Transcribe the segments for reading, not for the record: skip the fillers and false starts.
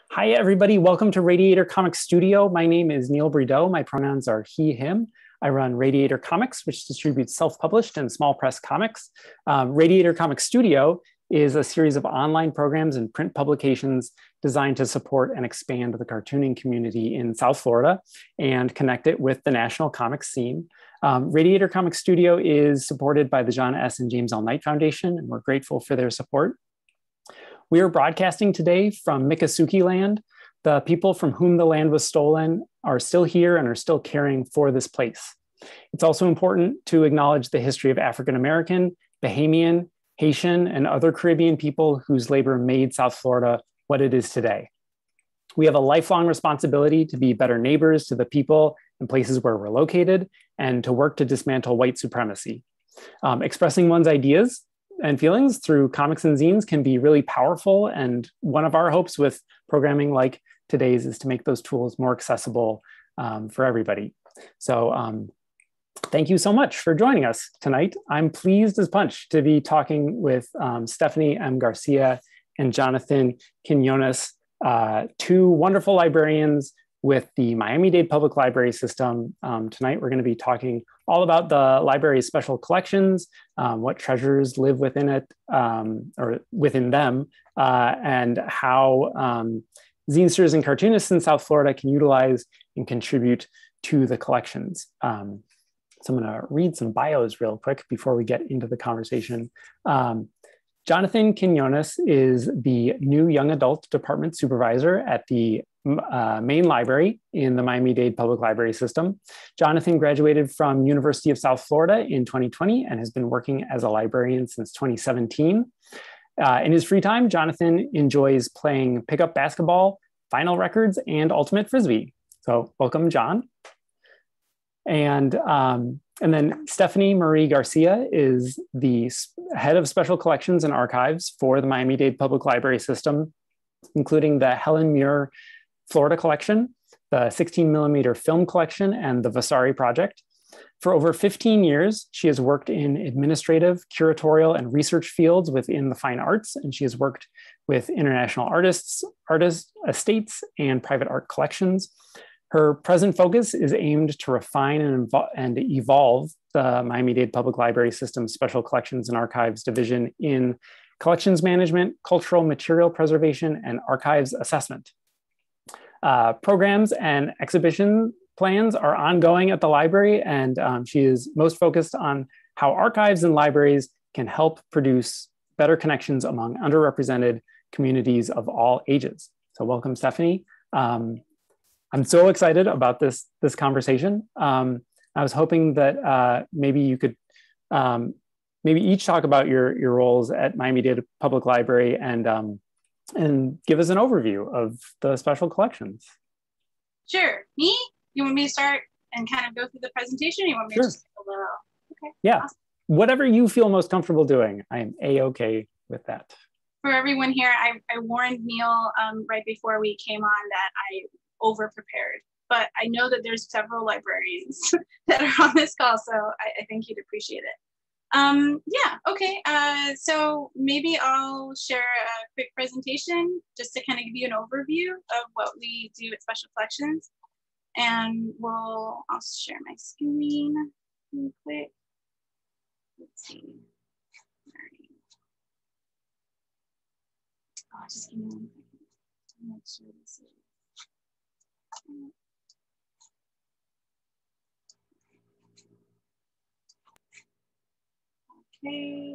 Hi, everybody. Welcome to Radiator Comics Studio. My name is Neil Brideau. My pronouns are he, him. I run Radiator Comics, which distributes self-published and small press comics. Radiator Comics Studio is a series of online programs and print publications designed to support and expand the cartooning community in South Florida and connect it with the national comics scene. Radiator Comics Studio is supported by the John S. and James L. Knight Foundation, and we're grateful for their support. We are broadcasting today from Miccosukee land. The people from whom the land was stolen are still here and are still caring for this place. It's also important to acknowledge the history of African American, Bahamian, Haitian, and other Caribbean people whose labor made South Florida what it is today. We have a lifelong responsibility to be better neighbors to the people and places where we're located and to work to dismantle white supremacy. Expressing one's ideas and feelings through comics and zines can be really powerful. And one of our hopes with programming like today's is to make those tools more accessible for everybody. So thank you so much for joining us tonight. I'm pleased as punch to be talking with Stephanie M. Garcia and Jonathan Quinones, two wonderful librarians with the Miami-Dade Public Library System. Tonight, we're going to be talking all about the library's special collections, what treasures live within it or within them, and how zinesters and cartoonists in South Florida can utilize and contribute to the collections. So I'm going to read some bios real quick before we get into the conversation. Jonathan Quinones is the new young adult department supervisor at the main library in the Miami-Dade Public Library System. Jonathan graduated from University of South Florida in 2020 and has been working as a librarian since 2017. In his free time, Jonathan enjoys playing pickup basketball, vinyl records, and ultimate frisbee. So welcome, John. And then Stephanie Marie Garcia is the head of special collections and archives for the Miami-Dade Public Library System, including the Helen Muir Florida collection, the 16 millimeter film collection, and the Vasari project. For over 15 years, she has worked in administrative, curatorial, and research fields within the fine arts, and she has worked with international artists, estates, and private art collections. Her present focus is aimed to refine and evolve the Miami-Dade Public Library System Special Collections and Archives Division in collections management, cultural material preservation, and archives assessment. Programs and exhibition plans are ongoing at the library, and she is most focused on how archives and libraries can help produce better connections among underrepresented communities of all ages. So welcome, Stephanie. I'm so excited about this conversation. I was hoping that maybe you could maybe each talk about your roles at Miami-Dade Public Library and give us an overview of the special collections. Sure. Me? You want me to start and kind of go through the presentation? Or you want me to just take a little? Okay. Yeah. Awesome. Whatever you feel most comfortable doing. I am A-okay with that. For everyone here, I warned Neil right before we came on that I over-prepared, but I know that there's several librarians that are on this call, so I think you'd appreciate it. Yeah, okay, so maybe I'll share a quick presentation just to kind of give you an overview of what we do at Special Collections, and I'll share my screen real quick. Let's see. Oh, just give me 1 second. Make sure this is. Okay.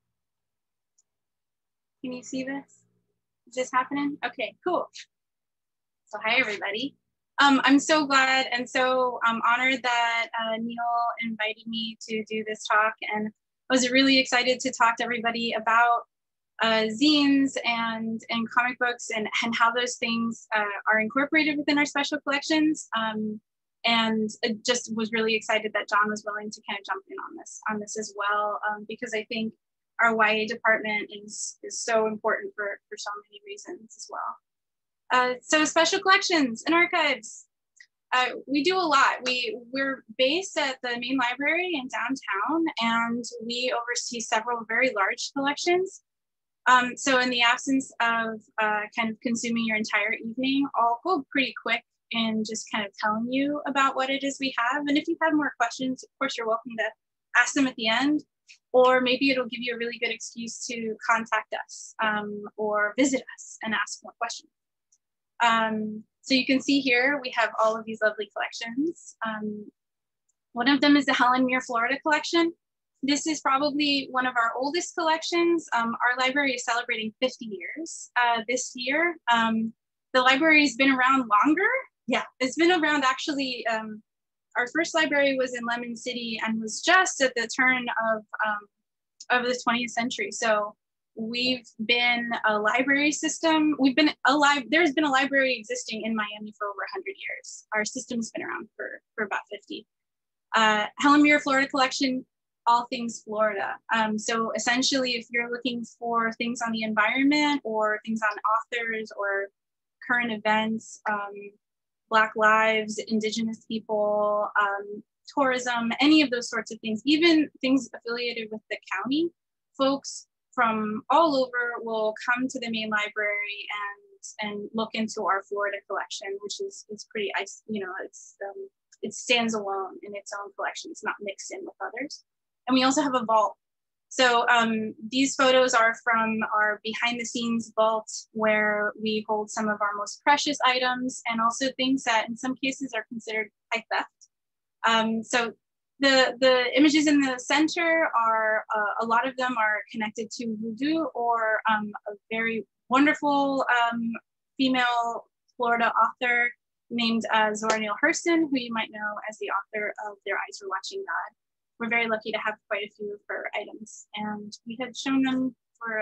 Can you see this? Is this happening? Okay, cool. So hi, everybody. I'm so glad and so honored that Neil invited me to do this talk, and I was really excited to talk to everybody about zines and comic books and how those things are incorporated within our special collections. And I just was really excited that John was willing to kind of jump in on this as well, because I think our YA department is so important for so many reasons as well. So special collections and archives. We do a lot. We're based at the main library in downtown, and we oversee several very large collections. So in the absence of kind of consuming your entire evening, I'll go pretty quick in just kind of telling you about what it is we have. And if you have more questions, of course, you're welcome to ask them at the end, or maybe it'll give you a really good excuse to contact us or visit us and ask more questions. So you can see here, we have all of these lovely collections. One of them is the Helen Muir, Florida collection. This is probably one of our oldest collections. Our library is celebrating 50 years this year. The library's been around longer. Yeah, it's been around actually. Our first library was in Lemon City and was just at the turn of the 20th century. So we've been a library system. There's been a library existing in Miami for over 100 years. Our system's been around for about 50. Helen Muir, Florida collection, all things Florida. So essentially, if you're looking for things on the environment or things on authors or current events, Black lives, Indigenous people, tourism, any of those sorts of things, even things affiliated with the county, folks from all over will come to the main library and look into our Florida collection, which is pretty, it stands alone in its own collection. It's not mixed in with others. And we also have a vault. So these photos are from our behind the scenes vault, where we hold some of our most precious items and also things that in some cases are considered high theft. So the images in the center are, a lot of them are connected to voodoo or a very wonderful female Florida author named Zora Neale Hurston, who you might know as the author of Their Eyes Were Watching God. We're very lucky to have quite a few of her items, and we had shown them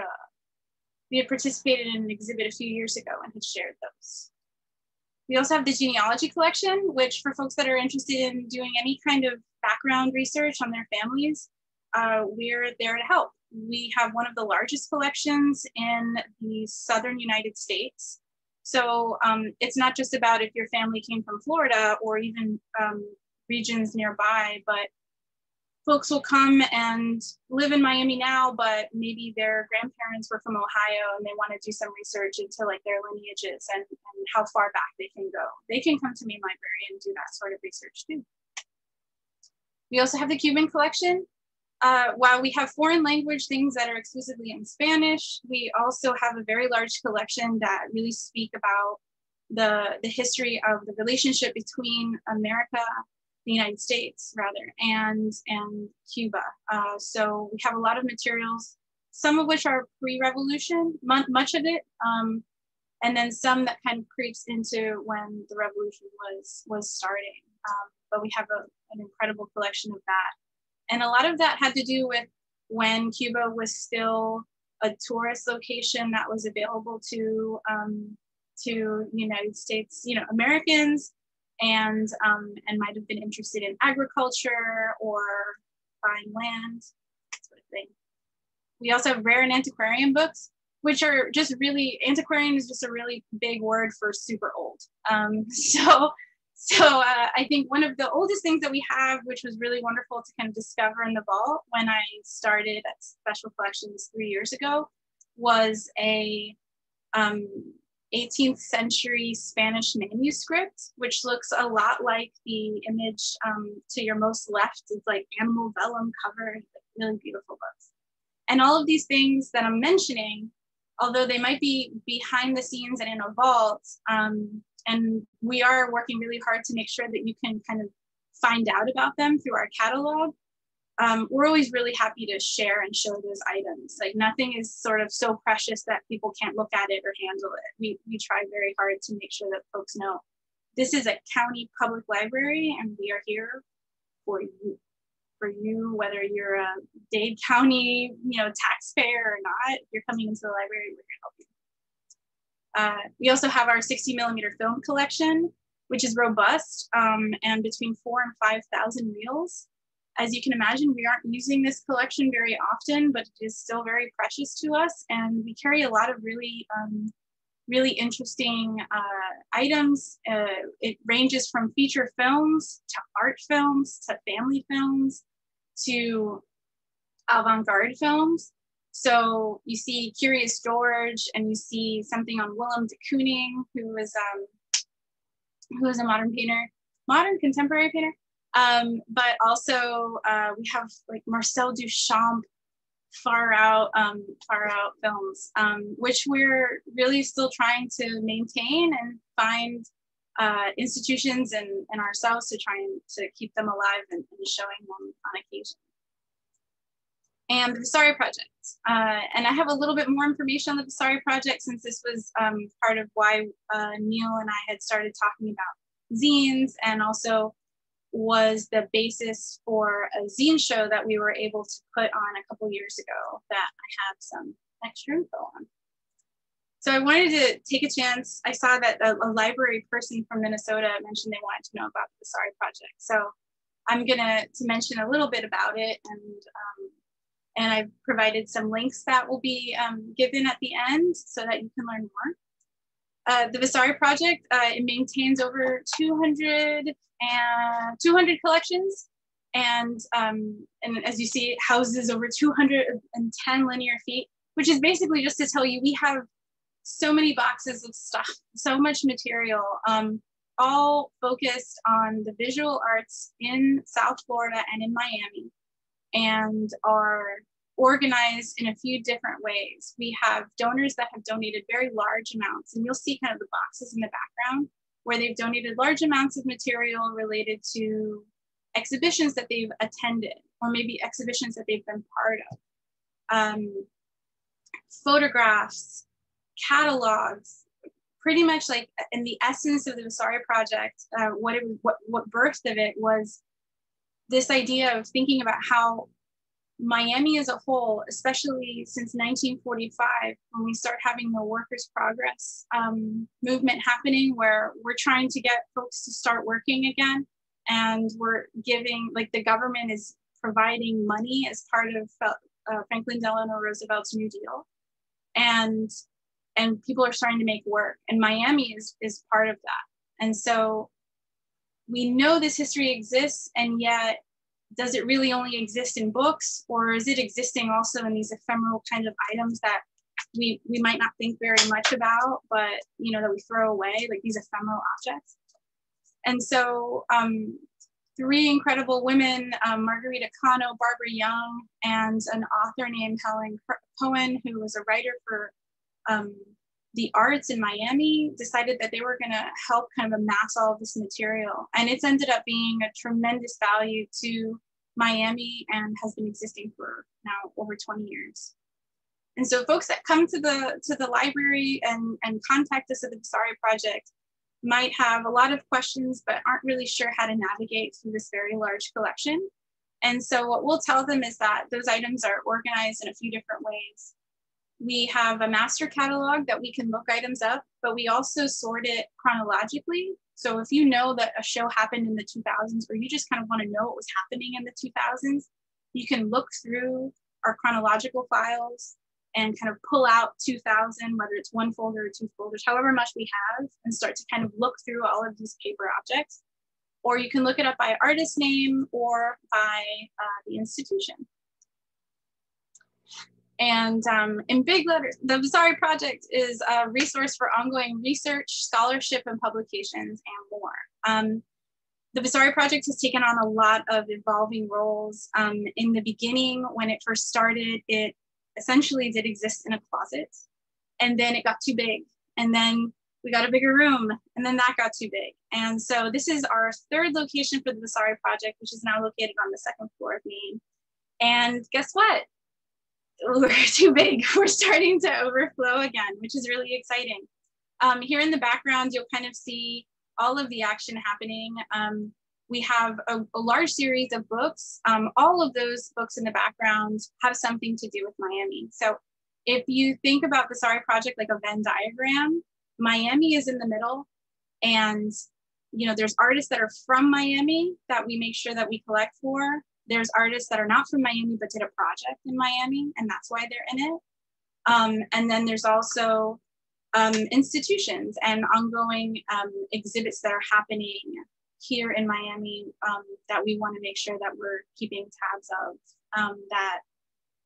we had participated in an exhibit a few years ago and had shared those. We also have the genealogy collection, which for folks that are interested in doing any kind of background research on their families, we're there to help. We have one of the largest collections in the southern United States. So it's not just about if your family came from Florida or even regions nearby, but folks will come and live in Miami now, but maybe their grandparents were from Ohio and they want to do some research into like their lineages and how far back they can go. They can come to Main Library and do that sort of research too. We also have the Cuban collection. While we have foreign language things that are exclusively in Spanish, we also have a very large collection that really speak about the history of the relationship between America, the United States rather, and Cuba. So we have a lot of materials, some of which are pre-revolution, much of it, and then some that kind of creeps into when the revolution was starting. But we have an incredible collection of that. And a lot of that had to do with when Cuba was still a tourist location that was available to United States, Americans, and might have been interested in agriculture or buying land, that sort of thing. We also have rare and antiquarian books, which are just really, antiquarian is just a really big word for super old. So I think one of the oldest things that we have, which was really wonderful to kind of discover in the vault when I started at Special Collections 3 years ago, was a 18th century Spanish manuscript, which looks a lot like the image to your most left. It's like animal vellum covered, really beautiful books. And all of these things that I'm mentioning, although they might be behind the scenes and in a vault, and we are working really hard to make sure that you can kind of find out about them through our catalog. We're always really happy to share and show those items. Like nothing is sort of so precious that people can't look at it or handle it. We try very hard to make sure that folks know this is a county public library and we are here for you. For you, whether you're a Dade County, taxpayer or not, if you're coming into the library, we're here to help you. We also have our 60mm film collection, which is robust and between 4,000 and 5,000 reels. As you can imagine, we aren't using this collection very often, but it is still very precious to us. And we carry a lot of really, really interesting items. It ranges from feature films to art films to family films to avant-garde films. So you see Curious George, and you see something on Willem de Kooning, who is a modern painter, modern contemporary painter. But also we have like Marcel Duchamp, far out films, which we're really still trying to maintain and find institutions and ourselves to try and to keep them alive and showing them on occasion. And the Vasari Project. And I have a little bit more information on the Vasari Project, since this was part of why Neil and I had started talking about zines, and also was the basis for a zine show that we were able to put on a couple years ago that I have some extra info on. So I wanted to take a chance. I saw that a library person from Minnesota mentioned they wanted to know about the Vasari Project. So I'm gonna mention a little bit about it, and I've provided some links that will be given at the end so that you can learn more. The Vasari Project, it maintains over 200 collections, and as you see, it houses over 210 linear feet, which is basically just to tell you we have so many boxes of stuff, so much material, all focused on the visual arts in South Florida and in Miami, and are organized in a few different ways. We have donors that have donated very large amounts, and you'll see kind of the boxes in the background where they've donated large amounts of material related to exhibitions that they've attended, or maybe exhibitions that they've been part of. Photographs, catalogs, pretty much like in the essence of the Vasari Project, what birthed of it was this idea of thinking about how Miami as a whole, especially since 1945, when we start having the workers' progress movement happening, where we're trying to get folks to start working again, and we're giving, like, the government is providing money as part of Franklin Delano Roosevelt's New Deal, and people are starting to make work, and Miami is part of that. And so we know this history exists, and yet does it really only exist in books, or is it existing also in these ephemeral kind of items that we might not think very much about, but that we throw away, like these ephemeral objects? And so three incredible women, Margarita Cano, Barbara Young, and an author named Helen Cohen, who was a writer for the arts in Miami, decided that they were going to help kind of amass all of this material. And it's ended up being a tremendous value to Miami, and has been existing for now over 20 years. And so folks that come to the library and contact us at the Vasari Project might have a lot of questions, but aren't really sure how to navigate through this very large collection. And so what we'll tell them is that those items are organized in a few different ways. We have a master catalog that we can look items up, but we also sort it chronologically. So if you know that a show happened in the 2000s, or you just kind of want to know what was happening in the 2000s, you can look through our chronological files and kind of pull out 2000, whether it's one folder or two folders, however much we have, and start to kind of look through all of these paper objects. Or you can look it up by artist name or by the institution. And in big letters, the Vasari Project is a resource for ongoing research, scholarship, and publications, and more. The Vasari Project has taken on a lot of evolving roles. In the beginning, when it first started, it essentially did exist in a closet, and then it got too big, and then we got a bigger room, and then that got too big. And so this is our third location for the Vasari Project, which is now located on the second floor of Maine. And guess what? We're too big. We're starting to overflow again, which is really exciting. Here in the background, you'll kind of see all of the action happening. We have a large series of books. All of those books in the background have something to do with Miami. So if you think about the Vasari Project like a Venn diagram, Miami is in the middle, and there's artists that are from Miami that we make sure that we collect for. There's artists that are not from Miami but did a project in Miami, and that's why they're in it. And then there's also institutions and ongoing exhibits that are happening here in Miami that we want to make sure that we're keeping tabs of, that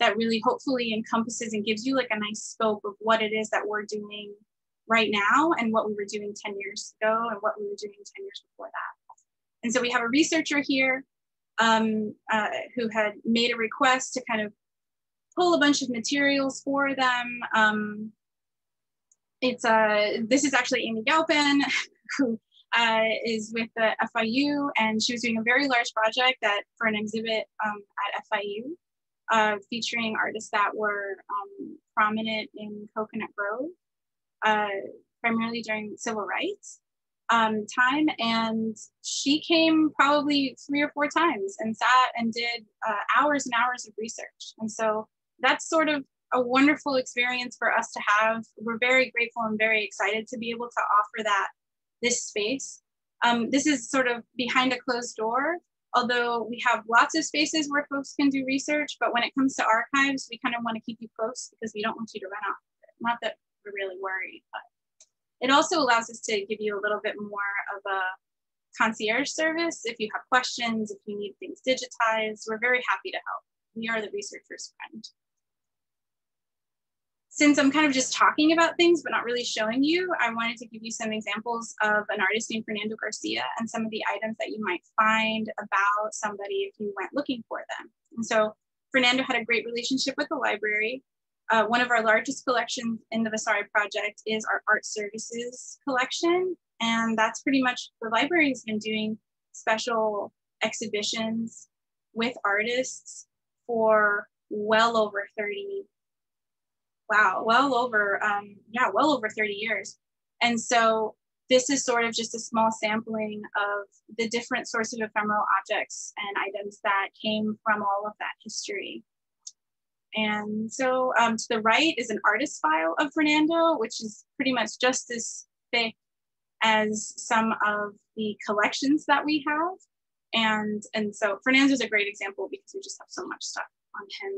that really hopefully encompasses and gives you like a nice scope of what it is that we're doing right now and what we were doing 10 years ago and what we were doing 10 years before that. And so we have a researcher here who had made a request to kind of pull a bunch of materials for them. This is actually Amy Galpin, who is with the FIU, and she was doing a very large project for an exhibit at FIU, featuring artists that were prominent in Coconut Grove, primarily during civil rights time. And she came probably 3 or 4 times and sat and did hours and hours of research. And so that's sort of a wonderful experience for us to have. We're very grateful and very excited to be able to offer this space. This is sort of behind a closed door, although we have lots of spaces where folks can do research, but when it comes to archives, we kind of want to keep you close because we don't want you to run off of it. Not that we're really worried, but it also allows us to give you a little bit more of a concierge service. If you have questions, if you need things digitized, we're very happy to help. We are the researcher's friend. Since I'm kind of just talking about things, but not really showing you, I wanted to give you some examples of an artist named Fernando Garcia and some of the items that you might find about somebody if you went looking for them. And so Fernando had a great relationship with the library. One of our largest collections in the Vasari project is our art services collection. And that's pretty much, the library has been doing special exhibitions with artists for well over 30 well over 30 years. And so this is sort of just a small sampling of the different sorts of ephemeral objects and items that came from all of that history. And so to the right is an artist file of Fernando, which is pretty much just as thick as some of the collections that we have. And so Fernando's a great example because we just have so much stuff on him.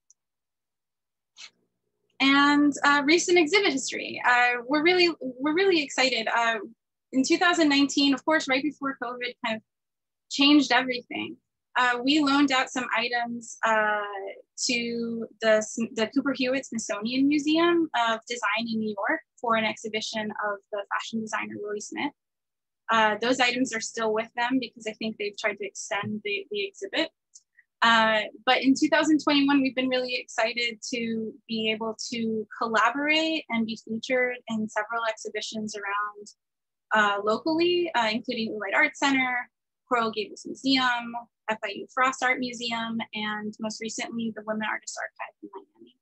And recent exhibit history. We're really excited. In 2019, of course, right before COVID kind of changed everything, we loaned out some items to the Cooper Hewitt Smithsonian Museum of Design in New York for an exhibition of the fashion designer Willie Smith. Those items are still with them because I think they've tried to extend the exhibit. But in 2021, we've been really excited to be able to collaborate and be featured in several exhibitions around locally, including Light Art Center, Coral Gables Museum, FIU Frost Art Museum, and most recently, the Women Artists Archive in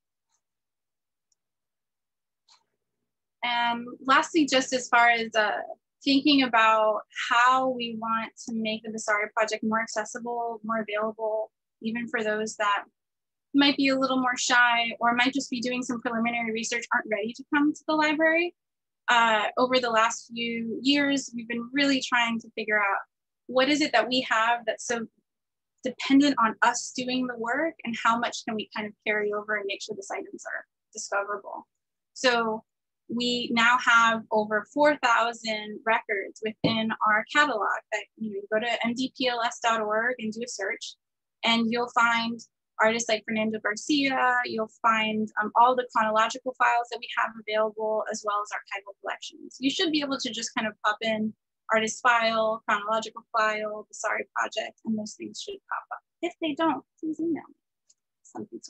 Miami. And lastly, just as far as thinking about how we want to make the Vasari project more accessible, more available, even for those that might be a little more shy or might just be doing some preliminary research, aren't ready to come to the library. Over the last few years, we've been really trying to figure out what is it that we have that's so dependent on us doing the work, and how much can we kind of carry over and make sure the items are discoverable. So we now have over 4,000 records within our catalog that you go to mdpls.org and do a search, and you'll find artists like Fernando Garcia, you'll find all the chronological files that we have available, as well as archival collections. You should be able to just kind of pop in artist file, chronological file, Vasari project, and those things should pop up. If they don't, please email me. Something's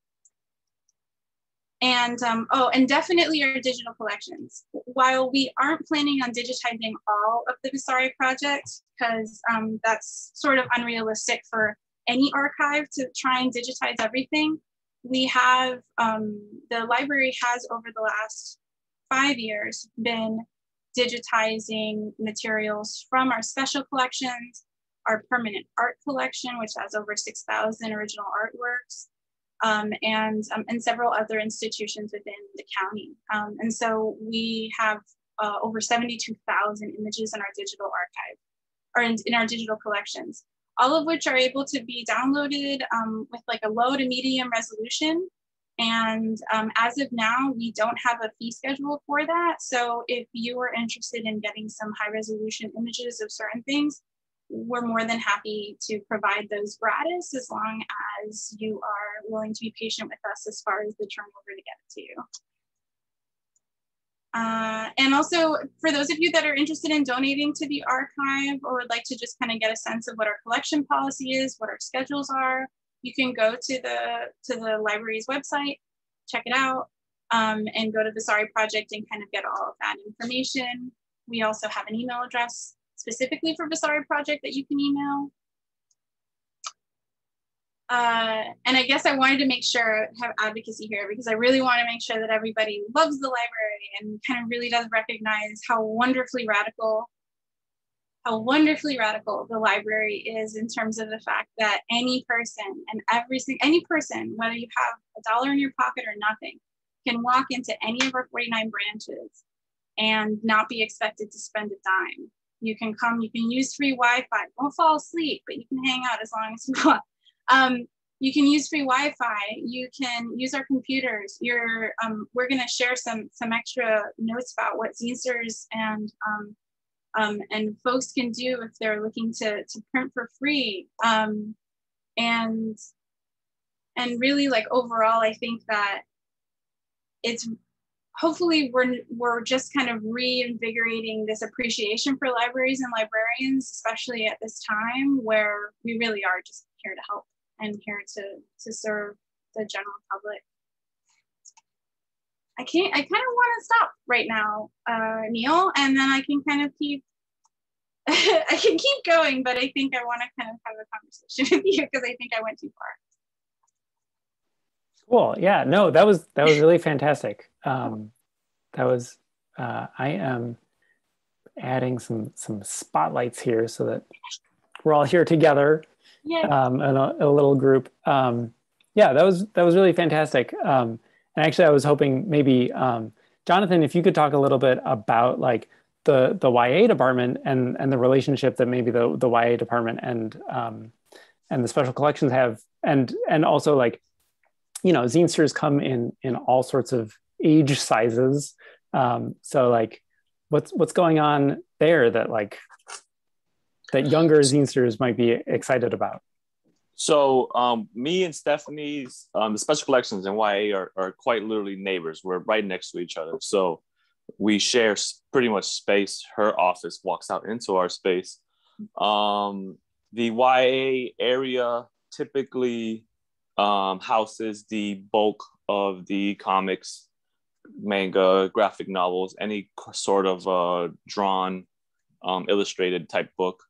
wrong. And and definitely our digital collections. While we aren't planning on digitizing all of the Vasari project, because that's sort of unrealistic for any archive to try and digitize everything, we have, the library has over the last 5 years been digitizing materials from our special collections, our permanent art collection, which has over 6,000 original artworks, and several other institutions within the county. And so we have over 72,000 images in our digital archive, or in our digital collections, all of which are able to be downloaded with like a low to medium resolution. And as of now, we don't have a fee schedule for that. So if you are interested in getting some high resolution images of certain things, we're more than happy to provide those gratis as long as you are willing to be patient with us as far as the turnover to get it to you. And also, for those of you that are interested in donating to the archive or would like to just kind of get a sense of what our collection policy is, what our schedules are, you can go to the library's website, check it out, and go to the Sorry Project and kind of get all of that information. We also have an email address specifically for Vasari Project that you can email. And I guess I wanted to make sure have advocacy here because I really want to make sure that everybody loves the library and kind of really does recognize how wonderfully radical the library is in terms of the fact that any person and any person, whether you have $1 in your pocket or nothing, can walk into any of our 49 branches and not be expected to spend a dime. You can come, you can use free Wi-Fi. Don't fall asleep, but you can hang out as long as you want. You can use free Wi-Fi. You can use our computers. We're going to share some extra notes about what zinesters and folks can do if they're looking to print for free. And really, like, overall, I think that it's hopefully we're just kind of reinvigorating this appreciation for libraries and librarians, especially at this time where we really are just here to help and here to serve the general public. I kind of want to stop right now, Neil, and then I can kind of keep I can keep going, but I think I want to kind of have a conversation with you because I think I went too far. Cool. Yeah. No, that was really fantastic. I am adding some spotlights here so that we're all here together in a little group. Yeah, that was really fantastic. And actually, I was hoping maybe Jonathan, if you could talk a little bit about like the YA department and the relationship that maybe the YA department and the special collections have, and also like, you know, zinesters come in all sorts of age sizes. So like, what's going on there that younger zinesters might be excited about? So me and Stephanie's, the special collections and YA are quite literally neighbors. We're right next to each other. So we share pretty much space. Her office walks out into our space. The YA area typically houses the bulk of the comics, manga, graphic novels, any sort of drawn, illustrated type book.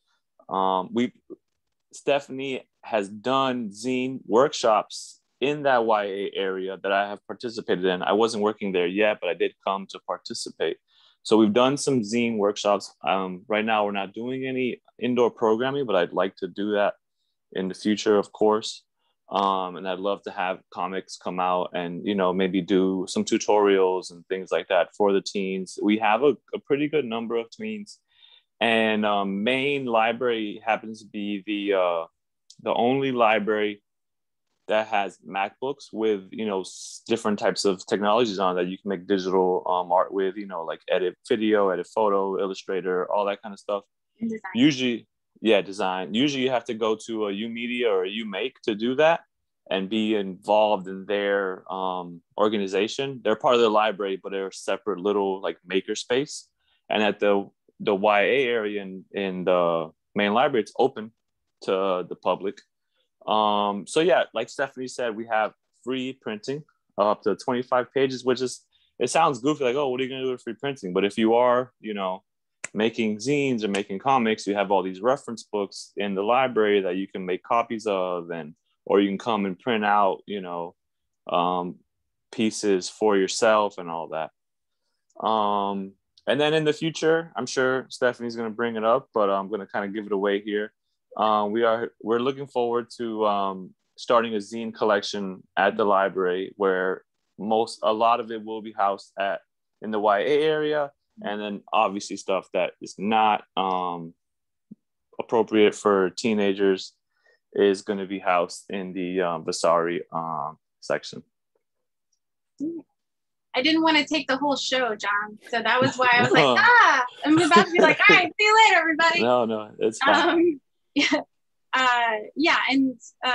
Stephanie has done zine workshops in that YA area that I have participated in. I wasn't working there yet, but I did come to participate. So we've done some zine workshops. Right now, we're not doing any indoor programming, but I'd like to do that in the future, of course. And I'd love to have comics come out and, you know, maybe do some tutorials and things like that for the teens. We have a pretty good number of tweens. And Maine Library happens to be the only library that has MacBooks with, you know, different types of technologies on that you can make digital art with, you know, like edit video, edit photo, Illustrator, all that kind of stuff. Design. Usually, yeah, design. Usually you have to go to a UMedia or a UMake to do that and be involved in their organization. They're part of the library, but they're a separate little like maker space. And at the YA area in the main library, it's open to the public. So yeah, like Stephanie said, we have free printing up to 25 pages, which is, it sounds goofy, like, oh, what are you gonna do with free printing? But if you are, you know, making zines or making comics, you have all these reference books in the library that you can make copies of, or you can come and print out, you know, pieces for yourself and all that. And then in the future, I'm sure Stephanie's going to bring it up, but I'm going to kind of give it away here. We're looking forward to starting a zine collection at the library where a lot of it will be housed in the YA area. And then obviously stuff that is not appropriate for teenagers is going to be housed in the Vasari section. I didn't want to take the whole show, John. So that was why I was like, I'm about to be like, all right, see you later, everybody. No, it's fine. Yeah, and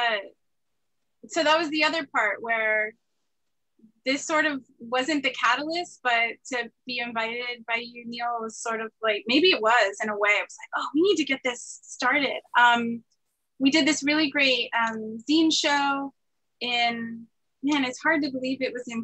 so that was the other part where this sort of wasn't the catalyst, but to be invited by you, Neil, was sort of like, maybe it was in a way. I was like, oh, we need to get this started. We did this really great zine show in, man, it's hard to believe it was in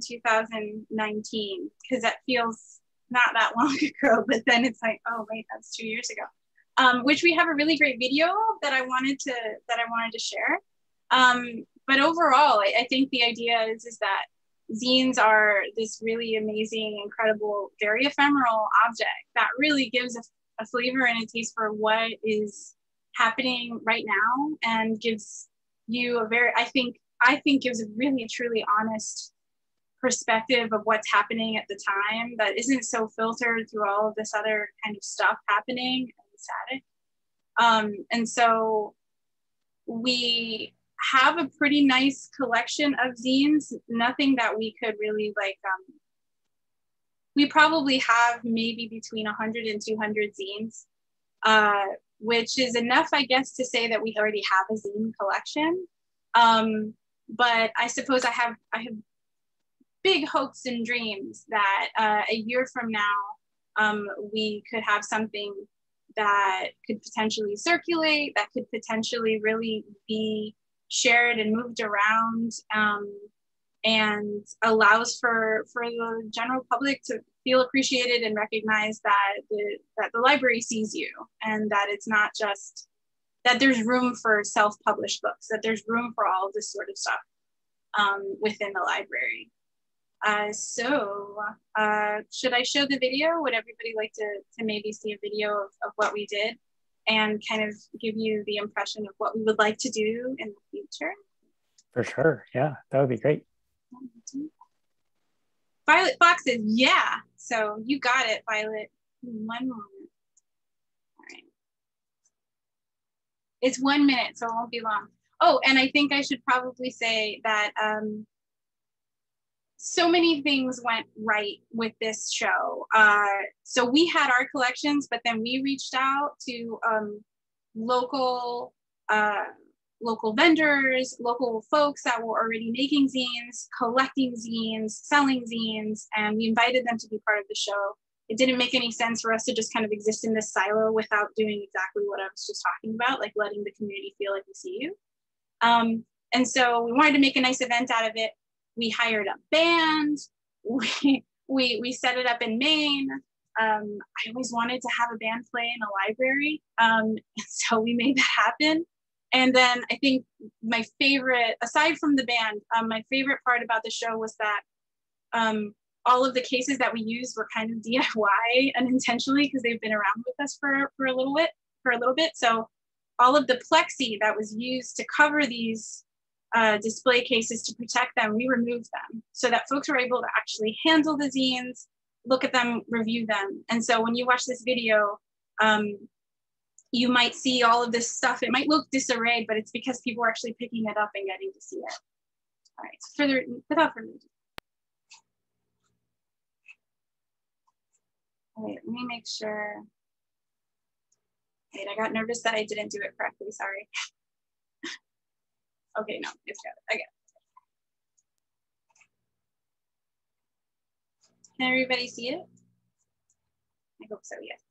2019 because that feels not that long ago, but then it's like, oh wait, that's 2 years ago. Which we have a really great video that I wanted to share. But overall, I think the idea is that zines are this really amazing, incredible, very ephemeral object that really gives a flavor and a taste for what is happening right now, and gives you a very, I think gives a really truly honest perspective of what's happening at the time that isn't so filtered through all of this other kind of stuff happening and static. And so we have a pretty nice collection of zines, nothing that we could really like, we probably have maybe between 100 and 200 zines, which is enough, I guess, to say that we already have a zine collection. But I suppose I have big hopes and dreams that a year from now, we could have something that could potentially circulate, that could potentially really be shared and moved around, and allows for the general public to feel appreciated and recognize that the library sees you, and that it's not just that there's room for self-published books, that there's room for all of this sort of stuff within the library. So should I show the video? Would everybody like to maybe see a video of what we did and kind of give you the impression of what we would like to do in the future? For sure, yeah, that would be great. Violet Foxes, yeah. So you got it, Violet. 1 moment. All right. It's 1 minute, so it won't be long. Oh, and I think I should probably say that so many things went right with this show. So we had our collections, but then we reached out to local vendors, local folks that were already making zines, collecting zines, selling zines, and we invited them to be part of the show. It didn't make any sense for us to just kind of exist in this silo without doing exactly what I was just talking about, like letting the community feel like we see you. And so we wanted to make a nice event out of it. We hired a band. We set it up in Maine. I always wanted to have a band play in a library. So we made that happen. And then I think my favorite, aside from the band, my favorite part about the show was that all of the cases that we used were kind of DIY unintentionally because they've been around with us for a little bit. So all of the plexi that was used to cover these display cases to protect them, we removed them so that folks were able to actually handle the zines, look at them, review them. And so when you watch this video, you might see all of this stuff. It might look disarrayed, but it's because people are actually picking it up and getting to see it. All right, so without further ado. Wait, let me make sure. Wait, I got nervous that I didn't do it correctly, sorry. Okay, no, it's got it, I got it. Can everybody see it? I hope so, yes.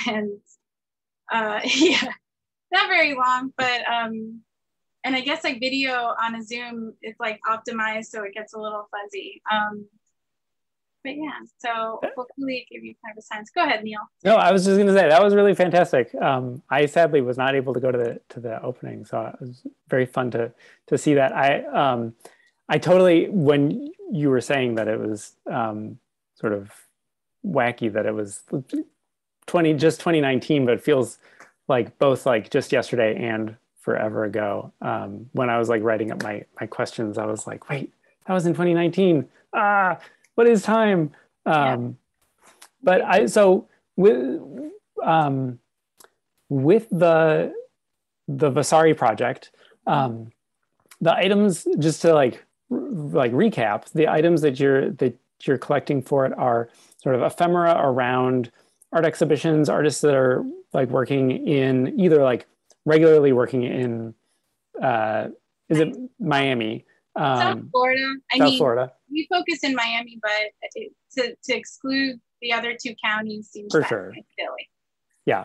And yeah, not very long, but and I guess like video on a Zoom is like optimized, so it gets a little fuzzy. But yeah, so hopefully it gave you kind of a sense. Go ahead, Neil. No, I was just going to say that was really fantastic. I sadly was not able to go to the opening, so it was very fun to see that. I totally, when you were saying that it was sort of wacky that it was 2019, but it feels like both like just yesterday and forever ago. When I was like writing up my questions, I was like, wait, that was in 2019. What is time? But so with the Vasari project, the items, just to like recap, the items that you're collecting for it are sort of ephemera around art exhibitions, artists that are like working in either like regularly working in is it Miami? South Florida. South Florida. We focus in Miami, but to exclude the other two counties seems for sure silly. Yeah,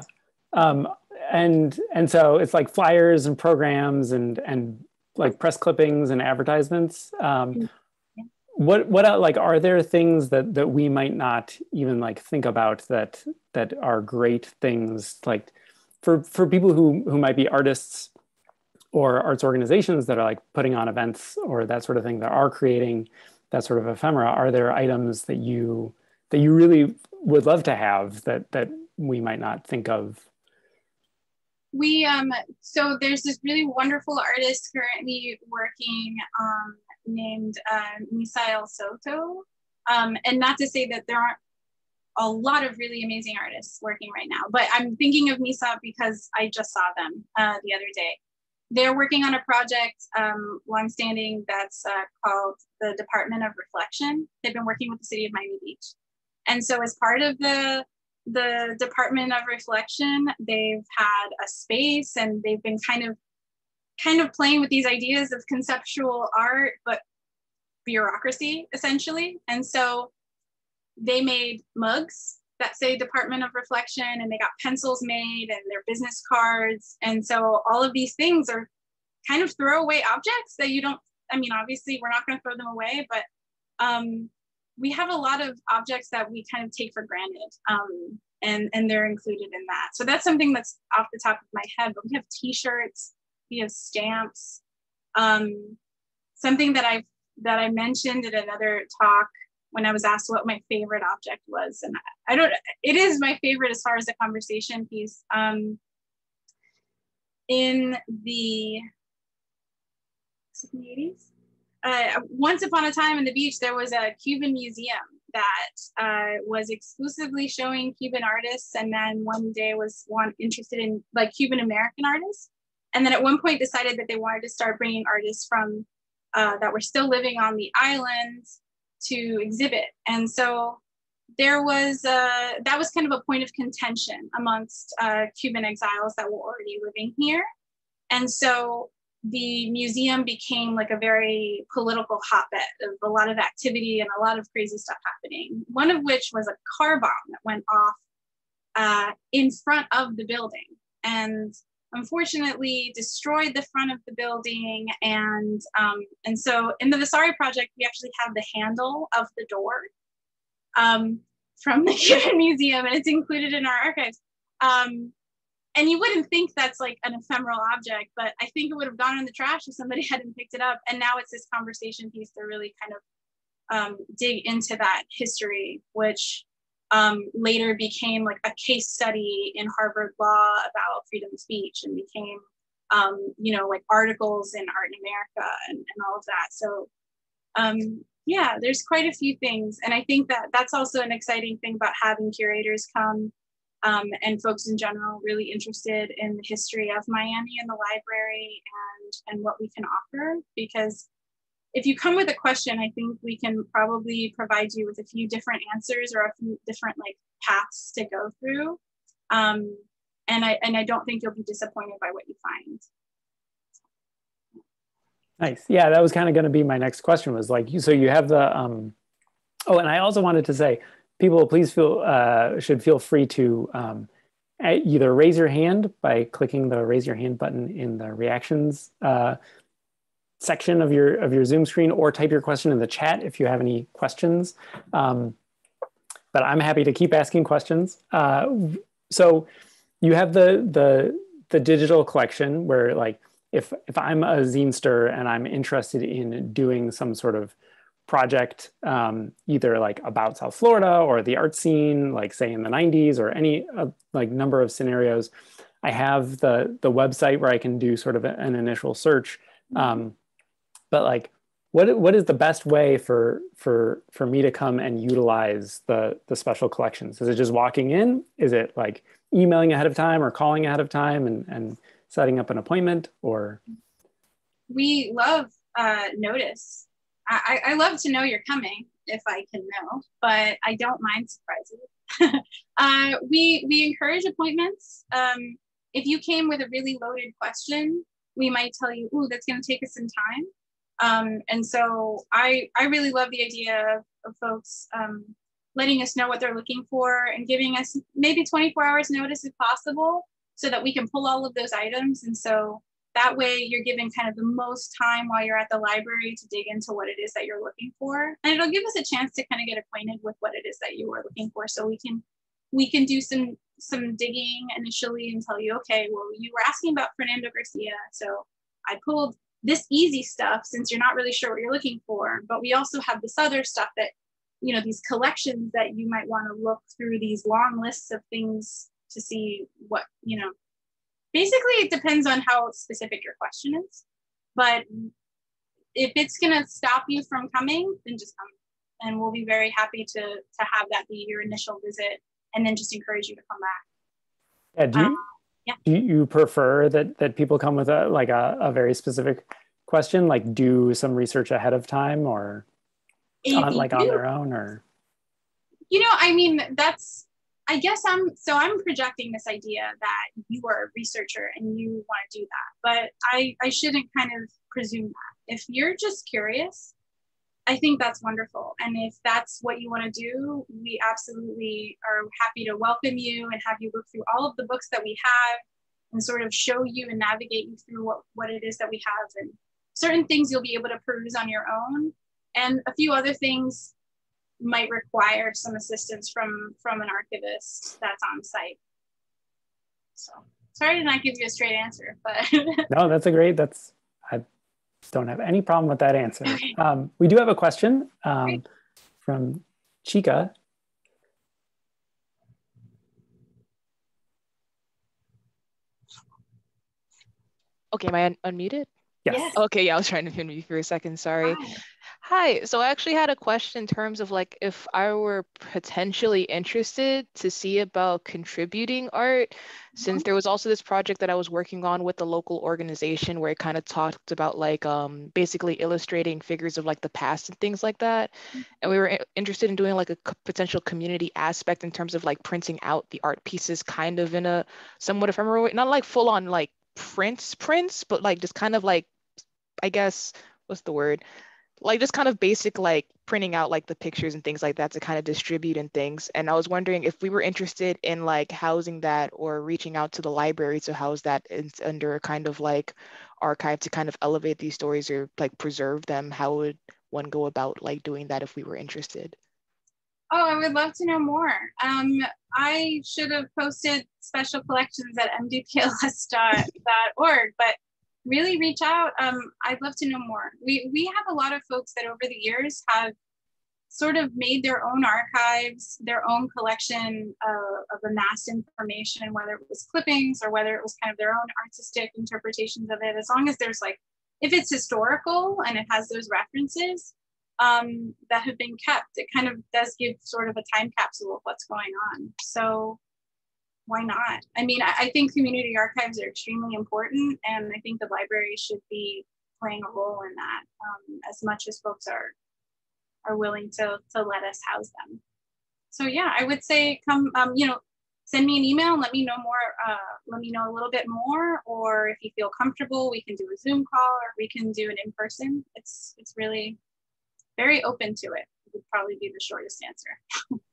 and so it's like flyers and programs and like press clippings and advertisements. What like are there things that we might not even like think about that are great things like for people who might be artists or arts organizations that are like putting on events or that sort of thing that are creating that sort of ephemera? Are there items that you really would love to have that we might not think of? We so there's this really wonderful artist currently working named Misael Soto, and not to say that there aren't a lot of really amazing artists working right now, but I'm thinking of Misa because I just saw them the other day. They're working on a project, longstanding, that's called the Department of Reflection. They've been working with the city of Miami Beach. And so as part of the Department of Reflection, they've had a space and they've been kind of playing with these ideas of conceptual art, but bureaucracy, essentially. And so they made mugs that say Department of Reflection, and they got pencils made and their business cards. And so all of these things are kind of throwaway objects that you don't, I mean, obviously we're not going to throw them away, but we have a lot of objects that we kind of take for granted, and they're included in that. So that's something that's off the top of my head, but we have t-shirts, we have stamps. Something that I mentioned at another talk when I was asked what my favorite object was, and it is my favorite as far as the conversation piece. In the 80s, once upon a time in the beach, there was a Cuban museum that was exclusively showing Cuban artists, and then one day was interested in like Cuban American artists, and then at one point decided that they wanted to start bringing artists from that were still living on the islands to exhibit. And so there was that was kind of a point of contention amongst Cuban exiles that were already living here. And so the museum became like a very political hotbed of a lot of activity and a lot of crazy stuff happening. One of which was a car bomb that went off in front of the building, and unfortunately destroyed the front of the building. And so in the Vasari project, we actually have the handle of the door from the Cuban Museum, and it's included in our archives. And you wouldn't think that's like an ephemeral object, but I think it would have gone in the trash if somebody hadn't picked it up. And now it's this conversation piece to really kind of dig into that history, which later became like a case study in Harvard law about freedom of speech, and became, like articles in Art in America and all of that. So yeah, there's quite a few things. And I think that that's also an exciting thing about having curators come and folks in general really interested in the history of Miami and the library and what we can offer. Because if you come with a question, I think we can probably provide you with a few different answers or a few different like paths to go through. And I don't think you'll be disappointed by what you find. Nice. Yeah, that was kind of going to be my next question, was like, so you have the, oh, and I also wanted to say, people please should feel free to either raise your hand by clicking the raise your hand button in the reactions section of your Zoom screen, or type your question in the chat if you have any questions. But I'm happy to keep asking questions. So you have the digital collection where, like, if I'm a zinester and I'm interested in doing some sort of project, either like about South Florida or the art scene, like say in the 90s, or any like number of scenarios, I have the website where I can do sort of an initial search. But like, what is the best way for me to come and utilize the special collections? Is it just walking in? Is it like emailing ahead of time or calling ahead of time and setting up an appointment? Or we love notice. I love to know you're coming if I can know, but I don't mind surprises. We encourage appointments. If you came with a really loaded question, we might tell you, ooh, that's going to take us some time. And so I really love the idea of folks letting us know what they're looking for and giving us maybe 24 hours notice if possible, so that we can pull all of those items. And so that way you're given kind of the most time while you're at the library to dig into what it is that you're looking for. And it'll give us a chance to kind of get acquainted with what it is that you are looking for. So we can do some digging initially and tell you, okay, well, you were asking about Fernando Garcia. So I pulled this easy stuff since you're not really sure what you're looking for, but we also have this other stuff that, you know, these collections that you might want to look through these long lists of things to see what, you know, basically it depends on how specific your question is. But if it's going to stop you from coming, then just come. And we'll be very happy to have that be your initial visit, and then just encourage you to come back. Yeah, do you prefer that people come with a very specific question, like do some research ahead of time, or on their own? Or, you know, I mean, I guess I'm projecting this idea that you are a researcher and you want to do that, but I shouldn't kind of presume that. If you're just curious, I think that's wonderful. And if that's what you want to do, we absolutely are happy to welcome you and have you look through all of the books that we have and sort of show you and navigate you through what it is that we have. And certain things you'll be able to peruse on your own. And a few other things might require some assistance from an archivist that's on site. So sorry to not give you a straight answer, but. No, that's I don't have any problem with that answer. We do have a question from Chica. Okay, am I unmuted? Yes. Okay, yeah, I was trying to unmute you for a second, sorry. Hi, so I actually had a question in terms of like if I were potentially interested to see about contributing art, since there was also this project that I was working on with the local organization where it kind of talked about like basically illustrating figures of like the past and things like that. And we were interested in doing like a potential community aspect in terms of like printing out the art pieces kind of in a somewhat ephemeral way, not like full on like prints, but like just kind of like, I guess, what's the word? Like just kind of basic, like printing out like the pictures and things like that to kind of distribute and things. And I was wondering if we were interested in like housing that or reaching out to the library to house that under a kind of like archive to kind of elevate these stories or like preserve them. How would one go about like doing that if we were interested? Oh, I would love to know more. I should have posted special collections at mdpls.org, but really reach out. I'd love to know more. We have a lot of folks that over the years have sort of made their own archives, their own collection of amassed information, whether it was clippings or whether it was kind of their own artistic interpretations of it. As long as there's like, if it's historical and it has those references that have been kept, it kind of does give sort of a time capsule of what's going on. So why not? I mean, I think community archives are extremely important, and I think the library should be playing a role in that as much as folks are willing to let us house them. So yeah, I would say come, send me an email and let me know more, let me know a little bit more, or if you feel comfortable, we can do a Zoom call or we can do it in person. It's really very open to it. Would probably be the shortest answer.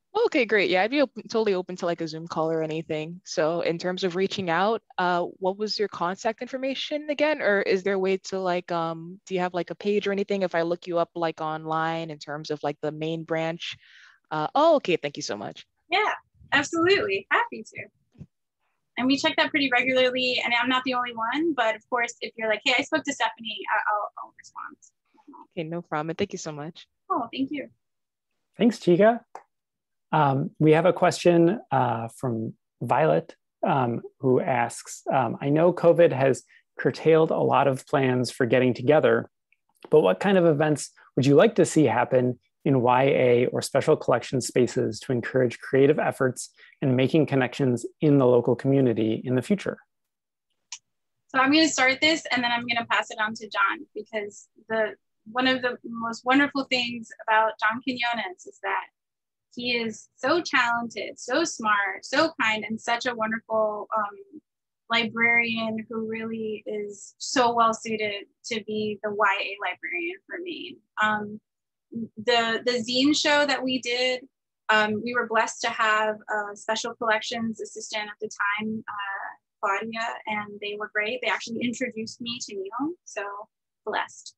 Okay, great. Yeah, I'd be totally open to like a Zoom call or anything. So in terms of reaching out, what was your contact information again? Or is there a way to like, do you have like a page or anything if I look you up like online in terms of like the main branch? Oh, okay. Thank you so much. Yeah, absolutely. Happy to. And we check that pretty regularly. And I'm not the only one, but of course, if you're like, hey, I spoke to Stephanie, I'll respond. Okay, no problem. Thank you so much. Oh, thank you. Thanks, Chica. We have a question from Violet, who asks, I know COVID has curtailed a lot of plans for getting together, but what kind of events would you like to see happen in YA or special collection spaces to encourage creative efforts and making connections in the local community in the future? So I'm going to start this and then I'm going to pass it on to John, because one of the most wonderful things about John Quinones is that he is so talented, so smart, so kind, and such a wonderful librarian who really is so well suited to be the YA librarian for me. The zine show that we did, we were blessed to have a special collections assistant at the time, Claudia, and they were great. They actually introduced me to Neil, so blessed.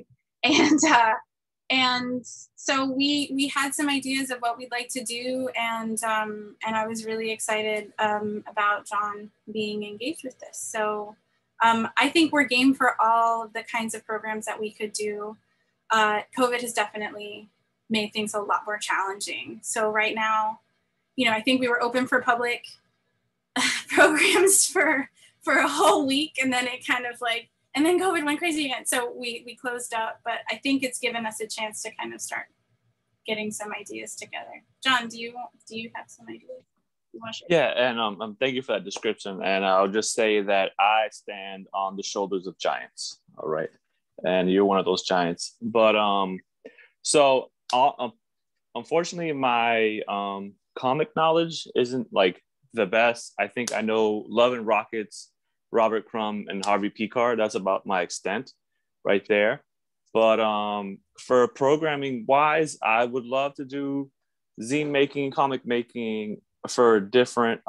And so we had some ideas of what we'd like to do, and I was really excited about John being engaged with this. So I think we're game for all of the kinds of programs that we could do. COVID has definitely made things a lot more challenging. So right now, I think we were open for public programs for a whole week, and then it kind of like, and then COVID went crazy again. So we closed up, but I think it's given us a chance to kind of start getting some ideas together. John, do you have some ideas? Yeah, and thank you for that description. And I'll just say that I stand on the shoulders of giants. All right, and you're one of those giants. But so unfortunately, my comic knowledge isn't like the best. I think I know Love and Rockets, Robert Crumb, and Harvey Picard. That's about my extent right there. But for programming wise, I would love to do zine making, comic making for different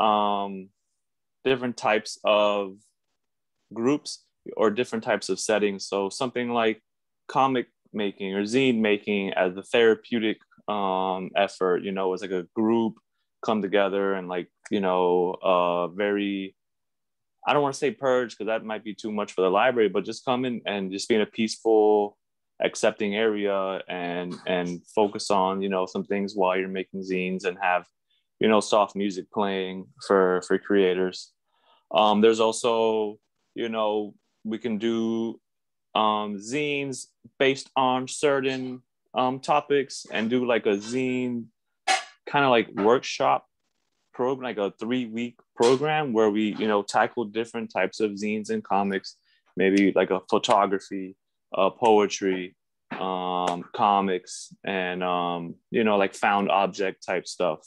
types of groups or different types of settings. So something like comic making or zine making as a therapeutic effort, as like a group come together and like, very, I don't want to say purge because that might be too much for the library, but just come in and just be in a peaceful, accepting area and focus on, some things while you're making zines and have, soft music playing for creators. There's also, we can do zines based on certain topics and do like a zine kind of like workshop program, like a 3-week program where we, tackle different types of zines and comics, maybe like a photography, poetry, comics, and, like found object type stuff.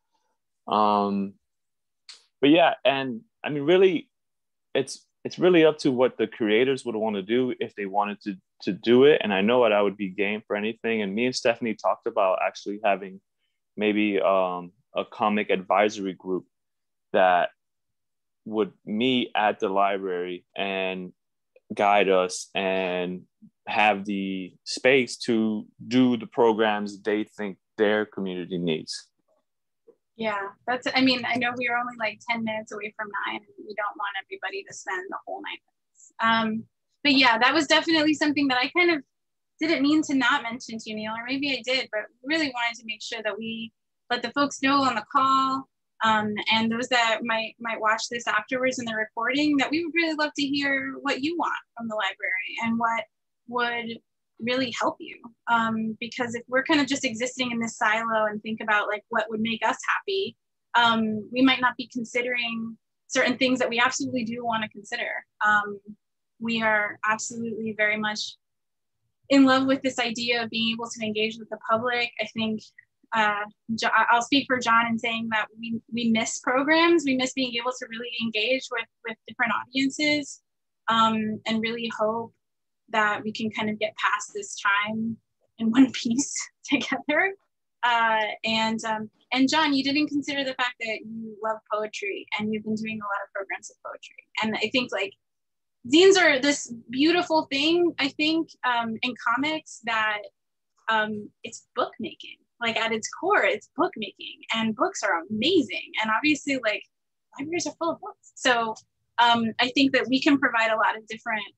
But yeah, and I mean, really, it's really up to what the creators would want to do if they wanted to do it. And I know that I would be game for anything. And me and Stephanie talked about actually having maybe a comic advisory group that would meet at the library and guide us and have the space to do the programs they think their community needs. Yeah, I know we are only like 10 minutes away from 9, and we don't want everybody to spend the whole 9 minutes. But yeah, that was definitely something that I kind of didn't mean to not mention to you, Neil, or maybe I did, but really wanted to make sure that we let the folks know on the call, and those that might watch this afterwards in the recording, that we would really love to hear what you want from the library and what would really help you. Because if we're kind of just existing in this silo and think about like what would make us happy, we might not be considering certain things that we absolutely do want to consider. We are absolutely very much in love with this idea of being able to engage with the public. I think I'll speak for John in saying that we miss programs. We miss being able to really engage with different audiences, and really hope that we can kind of get past this time in one piece together. And John, you didn't consider the fact that you love poetry and you've been doing a lot of programs of poetry. And I think like zines are this beautiful thing, I think, in comics that it's bookmaking. Like at its core, it's bookmaking, and books are amazing. And obviously like libraries are full of books. So I think that we can provide a lot of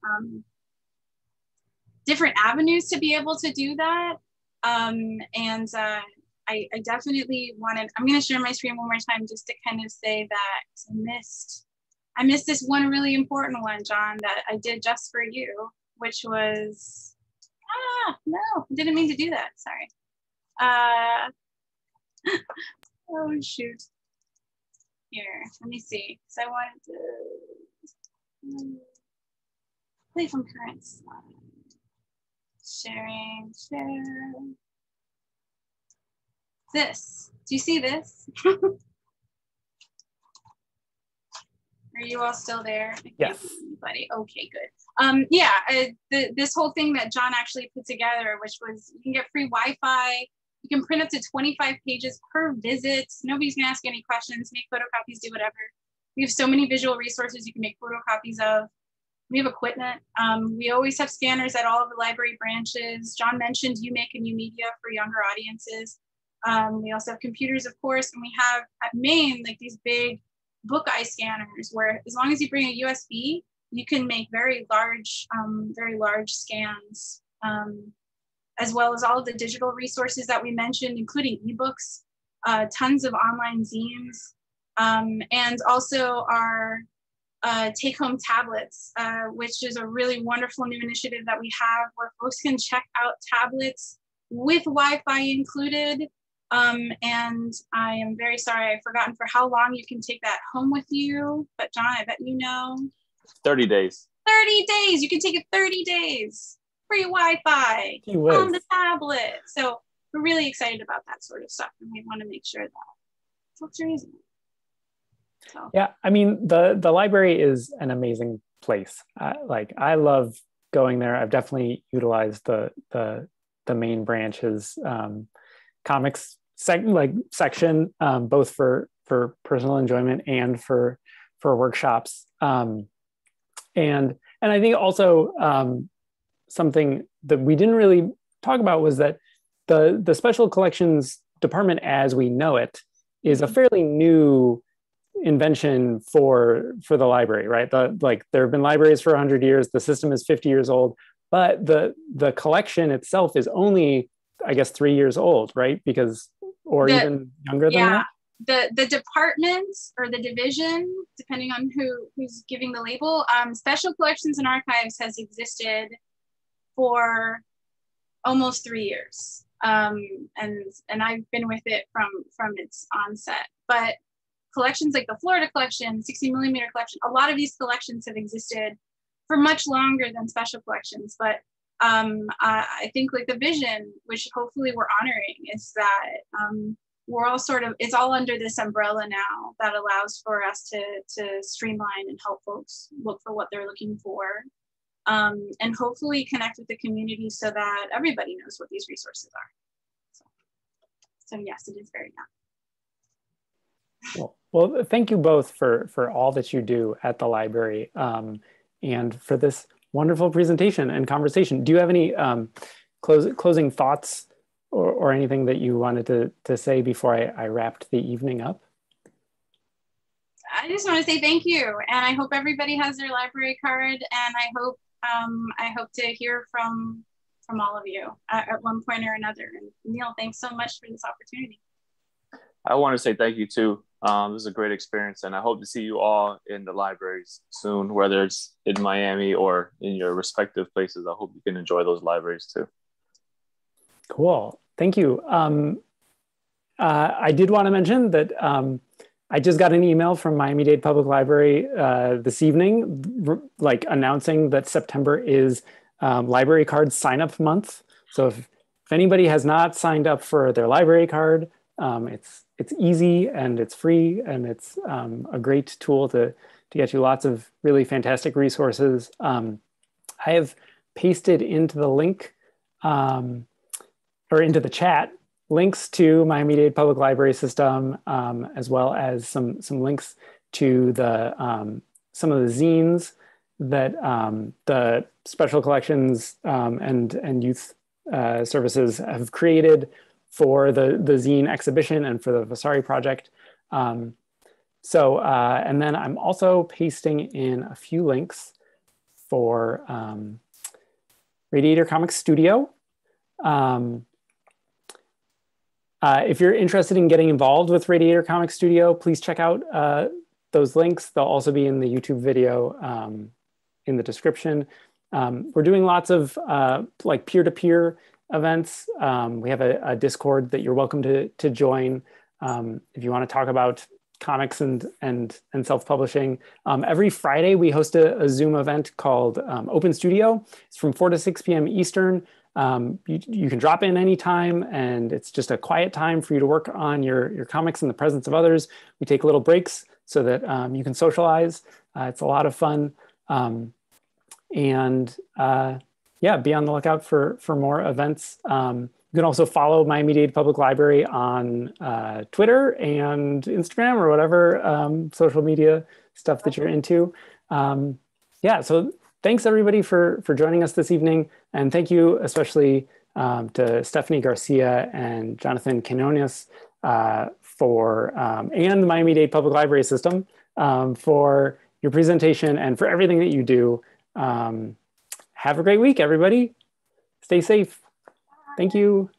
different avenues to be able to do that. I definitely wanted, I'm going to share my screen one more time just to kind of say that I missed this one really important one, John, that I did just for you, which was, no, I didn't mean to do that. Sorry. Oh, shoot. Here, let me see. So I wanted to play from current slide. Sharing, share. This, do you see this? Are you all still there? Yes. Anybody? Okay, good. Yeah, this whole thing that John actually put together, which was you can get free Wi-Fi, you can print up to 25 pages per visit. Nobody's gonna ask any questions, make photocopies, do whatever. We have so many visual resources you can make photocopies of. We have equipment. We always have scanners at all of the library branches. John mentioned UMake and UMedia for younger audiences. We also have computers, of course, and we have at Maine, like these big book eye scanners where as long as you bring a USB, you can make very large scans, as well as all of the digital resources that we mentioned, including ebooks, tons of online zines, and also our take-home tablets, which is a really wonderful new initiative that we have where folks can check out tablets with Wi-Fi included. And I am very sorry, I've forgotten for how long you can take that home with you, but John, I bet you know. 30 days. 30 days, you can take it 30 days, free Wi-Fi on the tablet. So we're really excited about that sort of stuff, and we want to make sure that folks are using it. So. Yeah, I mean, the library is an amazing place. Like I love going there. I've definitely utilized the main branch's comics section, both for personal enjoyment and for workshops. And I think also something that we didn't really talk about was that the special collections department as we know it is a fairly new invention for the library, right? There have been libraries for 100 years, the system is 50 years old, but the collection itself is only, I guess, 3 years old, right? Even younger than that? The department or the division, depending on who's giving the label, Special Collections and Archives has existed for almost 3 years. And I've been with it from its onset. But collections like the Florida collection, 60mm collection, a lot of these collections have existed for much longer than Special Collections. But I think like the vision, which hopefully we're honoring, is that we're all it's all under this umbrella now that allows for us to streamline and help folks look for what they're looking for, and hopefully connect with the community so that everybody knows what these resources are. So yes, it is very young. Well, thank you both for all that you do at the library, and for this wonderful presentation and conversation. Do you have any closing thoughts or anything that you wanted to say before I wrapped the evening up? I just want to say thank you, and I hope everybody has their library card, and I hope to hear from all of you at one point or another. And Neil, thanks so much for this opportunity. I want to say thank you too. This is a great experience, and I hope to see you all in the libraries soon, whether it's in Miami or in your respective places. I hope you can enjoy those libraries too. Cool, thank you. I did want to mention that I just got an email from Miami-Dade Public Library this evening, announcing that September is library card sign-up month. So if anybody has not signed up for their library card, it's easy and it's free, and it's a great tool to get you lots of really fantastic resources. I have pasted into the link or into the chat links to Miami-Dade Public Library System, as well as some links to the some of the zines that the special collections and youth services have created for the zine exhibition and for the Vasari project. And then I'm also pasting in a few links for Radiator Comics Studio. If you're interested in getting involved with Radiator Comics Studio, please check out those links. They'll also be in the YouTube video in the description. We're doing lots of like peer-to-peer events. We have a Discord that you're welcome to join if you want to talk about comics and self-publishing. Every Friday we host a Zoom event called Open Studio. It's from 4 to 6 p.m. Eastern. You can drop in anytime, and it's just a quiet time for you to work on your comics in the presence of others. We take little breaks so that you can socialize. It's a lot of fun. Yeah, be on the lookout for more events. You can also follow Miami-Dade Public Library on Twitter and Instagram or whatever social media stuff that you're into. Yeah, so thanks everybody for joining us this evening. And thank you especially to Stephanie Garcia and Jonathan Quinones and the Miami-Dade Public Library System for your presentation and for everything that you do. Have a great week, everybody. Stay safe. Thank you.